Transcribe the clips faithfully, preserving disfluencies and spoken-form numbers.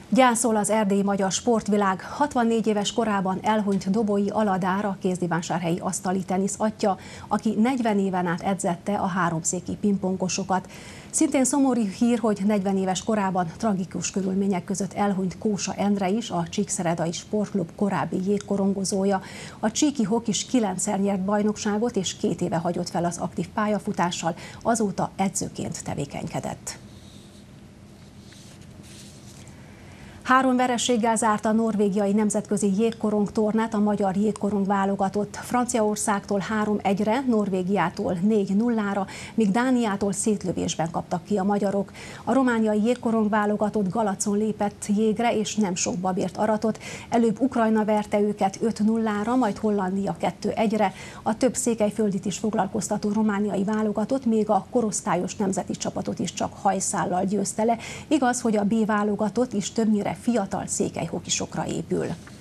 Gyászol az erdélyi magyar sportvilág. hatvannégy éves korában elhunyt Dobói Aladár, a kézdivásárhelyi asztali tenisz atya, aki negyven éven át edzette a háromszéki pingpongosokat. Szintén szomorú hír, hogy negyven éves korában tragikus körülmények között elhunyt Kósa Endre is, a Csíkszeredai Sportklub korábbi jégkorongozója. A csíki hokis kilencszer nyert bajnokságot és két éve hagyott fel az aktív pályafutással, azóta edzőként tevékenykedett. Három vereséggel zárta a norvégiai nemzetközi jégkorong tornát a magyar jégkorong válogatott. Franciaországtól három egyre, Norvégiától négy nullára, míg Dániától szétlövésben kaptak ki a magyarok. A romániai jégkorong válogatott Galacon lépett jégre és nem sok babért aratott. Előbb Ukrajna verte őket öt nullára, majd Hollandia kettő egyre. A több székelyföldit is foglalkoztató romániai válogatott még a korosztályos nemzeti csapatot is csak hajszállal győzte le. Igaz, hogy a B válogatott is többnyire fiatal székelyhokisokra épül.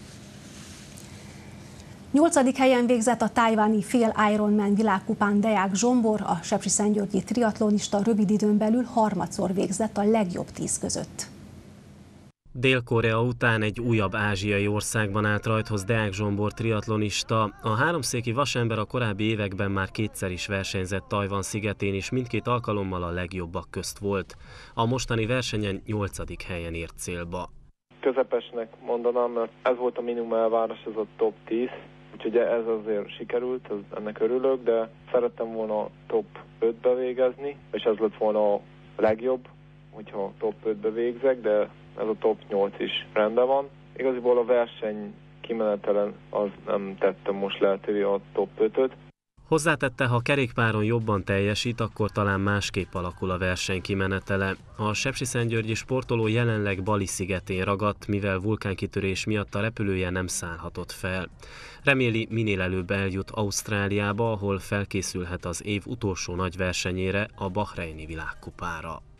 Nyolcadik helyen végzett a tájváni fél Ironman világkupán Deák Zsombor, a sepsiszentgyörgyi triatlonista rövid időn belül harmadszor végzett a legjobb tíz között. Dél-Korea után egy újabb ázsiai országban állt rajthoz Deák Zsombor triatlonista. A háromszéki vasember a korábbi években már kétszer is versenyzett Tajvan szigetén, és mindkét alkalommal a legjobbak közt volt. A mostani versenyen nyolcadik helyen ért célba. Közepesnek mondanám, mert ez volt a minimum elvárás, ez a top tíz, úgyhogy ez azért sikerült, ennek örülök, de szerettem volna a top ötbe végezni, és ez lett volna a legjobb, hogyha top ötbe végzek, de ez a top nyolc is rendben van. Igaziból a verseny kimenetelen az nem tettem most lehetővé a top ötöt. Hozzátette, ha kerékpáron jobban teljesít, akkor talán másképp alakul a verseny kimenetele. A sepsiszentgyörgyi sportoló jelenleg Bali szigetén ragadt, mivel vulkánkitörés miatt a repülője nem szállhatott fel. Reméli, minél előbb eljut Ausztráliába, ahol felkészülhet az év utolsó nagy versenyére, a bahreini világkupára.